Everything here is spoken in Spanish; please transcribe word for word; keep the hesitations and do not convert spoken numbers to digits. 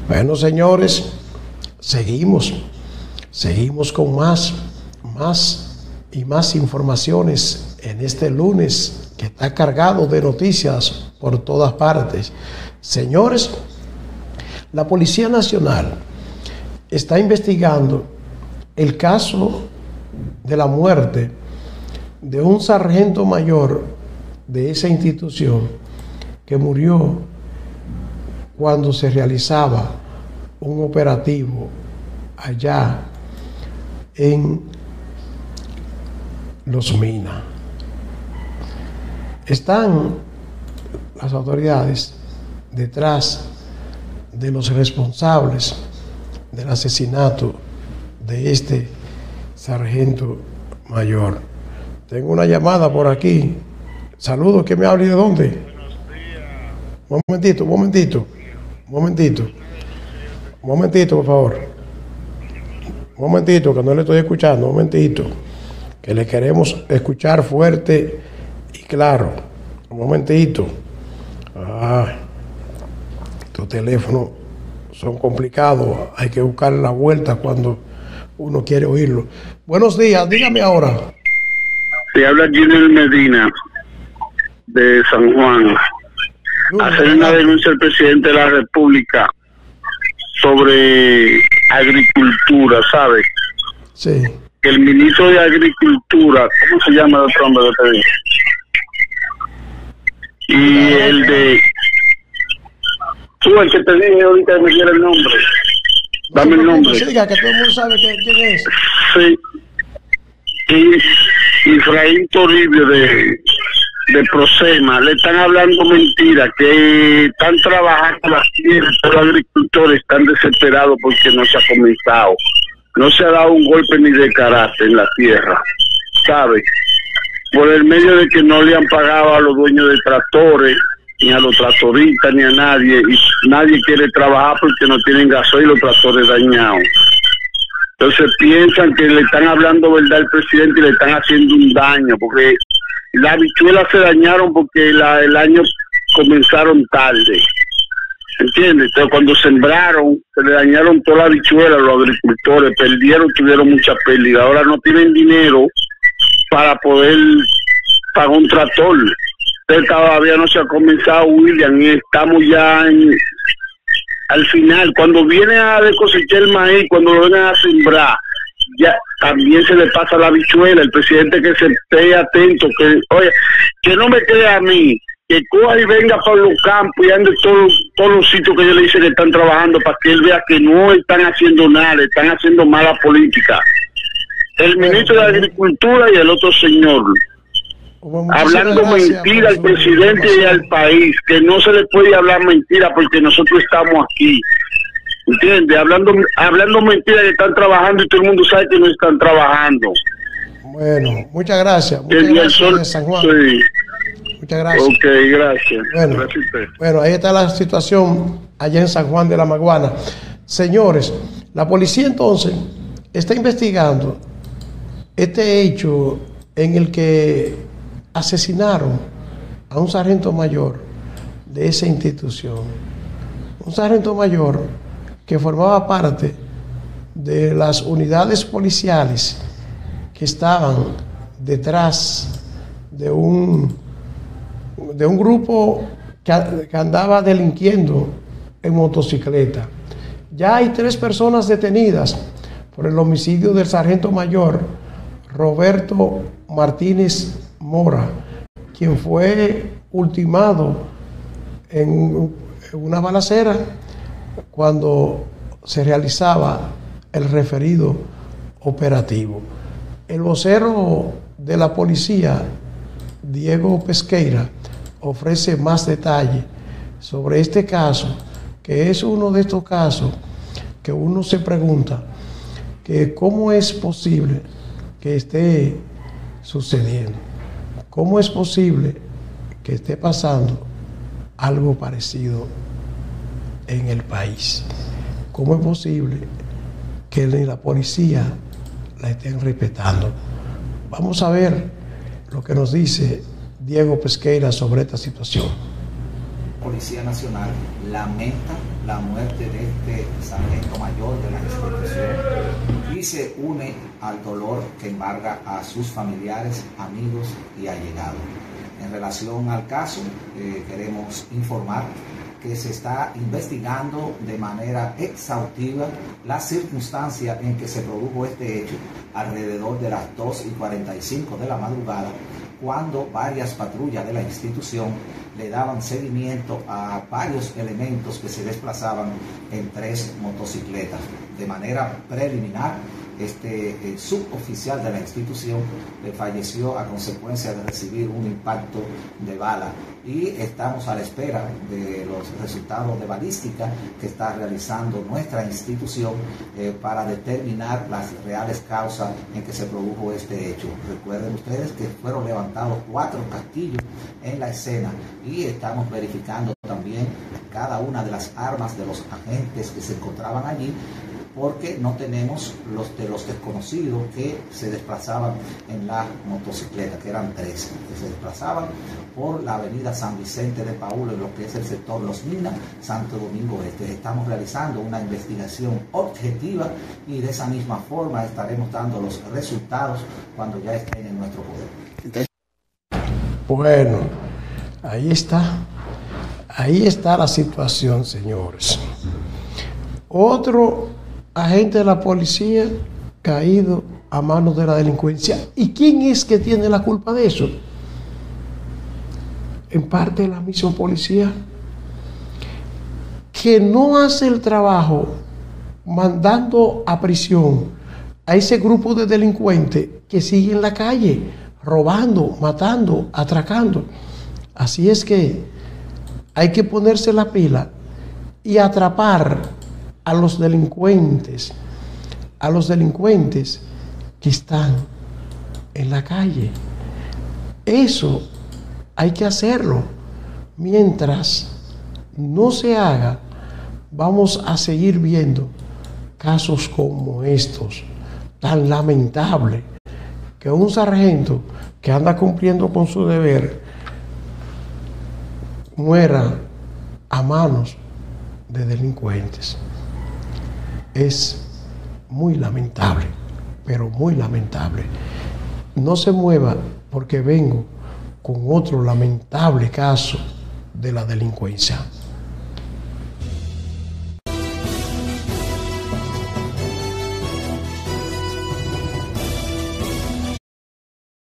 Bueno, señores, seguimos, seguimos con más, más y más informaciones en este lunes que está cargado de noticias por todas partes. Señores, la Policía Nacional está investigando el caso de la muerte de un sargento mayor de esa institución que murió cuando se realizaba un operativo allá en Los Minas. Están las autoridades detrás de los responsables del asesinato de este sargento mayor. Tengo una llamada por aquí. Saludos, ¿que me hable de dónde? Un momentito, un momentito, un momentito, un momentito, por favor. Un momentito, que no le estoy escuchando, un momentito, que le queremos escuchar fuerte y claro. Un momentito. Ah, estos teléfonos son complicados, hay que buscar la vuelta cuando uno quiere oírlo. Buenos días, dígame ahora. Te habla Ginel Medina, de San Juan. Hacer una denuncia al presidente de la República sobre agricultura, ¿sabes? Sí. Que el ministro de Agricultura, ¿cómo se llama el otro hombre que te dije? Y el de... Tú, el que te dije ahorita, me quiere el nombre. Dame el nombre. Sí, diga que todo el mundo sabe que, quién es. Sí. Y Efraín Toribio de... de Prosema, le están hablando mentiras, que están trabajando las tierras, los agricultores están desesperados porque no se ha comenzado, no se ha dado un golpe ni de carácter en la tierra, ¿sabes? Por el medio de que no le han pagado a los dueños de tractores, ni a los tractoristas, ni a nadie, y nadie quiere trabajar porque no tienen gasoil y los tractores dañados. Entonces piensan que le están hablando verdad al presidente y le están haciendo un daño, porque las habichuelas se dañaron porque la, el año comenzaron tarde, ¿entiendes? Entonces cuando sembraron, se le dañaron todas las habichuelas a los agricultores, perdieron, tuvieron mucha pérdida, ahora no tienen dinero para poder pagar un tractor. Entonces todavía no se ha comenzado, William, y estamos ya en, al final, cuando viene a cosechar el maíz, cuando lo vienen a sembrar, ya también se le pasa la habichuela. El presidente que se esté atento, que oye, que no me crea a mí, que coja y venga para los campos y ande todos todos los sitios que yo le dice que están trabajando para que él vea que no están haciendo nada, están haciendo mala política. El ministro de Agricultura y el otro señor hablando mentira al presidente y al país, que no se le puede hablar mentira porque nosotros estamos aquí. ¿Entiendes? Hablando, hablando mentiras que están trabajando y todo el mundo sabe que no están trabajando. Bueno, muchas gracias. Muchas el gracias, sol, San Juan. Sí. Muchas gracias. Ok, gracias. Bueno, gracias bueno, ahí está la situación allá en San Juan de la Maguana. Señores, la policía entonces está investigando este hecho en el que asesinaron a un sargento mayor de esa institución. Un sargento mayor que formaba parte de las unidades policiales que estaban detrás de un, de un grupo que, que andaba delinquiendo en motocicleta. Ya hay tres personas detenidas por el homicidio del sargento mayor Roberto Martínez Mora, quien fue ultimado en una balacera cuando se realizaba el referido operativo. El vocero de la policía, Diego Pesqueira, ofrece más detalle sobre este caso, que es uno de estos casos que uno se pregunta que cómo es posible que esté sucediendo, cómo es posible que esté pasando algo parecido en el país. ¿Cómo es posible que ni la policía la estén respetando? Vamos a ver lo que nos dice Diego Pesqueira sobre esta situación. Policía Nacional lamenta la muerte de este sargento mayor de la institución y se une al dolor que embarga a sus familiares, amigos y allegados. En relación al caso, eh, queremos informar que se está investigando de manera exhaustiva las circunstancias en que se produjo este hecho alrededor de las dos y cuarenta y cinco de la madrugada, cuando varias patrullas de la institución le daban seguimiento a varios elementos que se desplazaban en tres motocicletas. De manera preliminar, este eh, suboficial de la institución eh, falleció a consecuencia de recibir un impacto de bala, y estamos a la espera de los resultados de balística que está realizando nuestra institución eh, para determinar las reales causas en que se produjo este hecho. Recuerden ustedes que fueron levantados cuatro casquillos en la escena y estamos verificando también cada una de las armas de los agentes que se encontraban allí, porque no tenemos los de los desconocidos que se desplazaban en la motocicleta, que eran tres, que se desplazaban por la avenida San Vicente de Paúl, en lo que es el sector Los Minas, Santo Domingo Este. Estamos realizando una investigación objetiva y de esa misma forma estaremos dando los resultados cuando ya estén en nuestro poder. Bueno, ahí está, ahí está la situación, señores. Otro agente de la policía caído a manos de la delincuencia. ¿Y quién es que tiene la culpa de eso? En parte la misma policía, que no hace el trabajo mandando a prisión a ese grupo de delincuentes que sigue en la calle, robando, matando, atracando. Así es que hay que ponerse la pila y atrapar a los delincuentes, a los delincuentes que están en la calle. Eso hay que hacerlo. Mientras no se haga, vamos a seguir viendo casos como estos, tan lamentables, que un sargento que anda cumpliendo con su deber muera a manos de delincuentes. Es muy lamentable, pero muy lamentable. No se mueva, porque vengo con otro lamentable caso de la delincuencia.